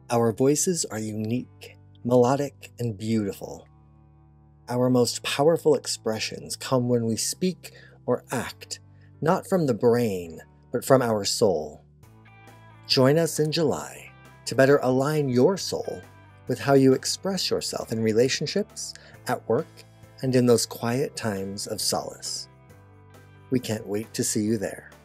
Our voices are unique, melodic, and beautiful. Our most powerful expressions come when we speak or act, not from the brain, but from our soul. Join us in July to better align your soul with how you express yourself in relationships, at work, and in those quiet times of solace. We can't wait to see you there.